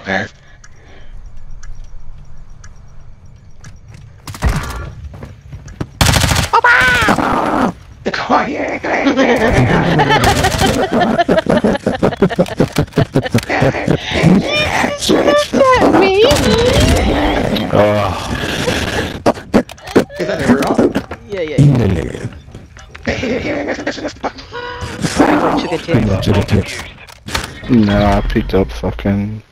There. Me? Is that ever on? Yeah. No, I picked up fucking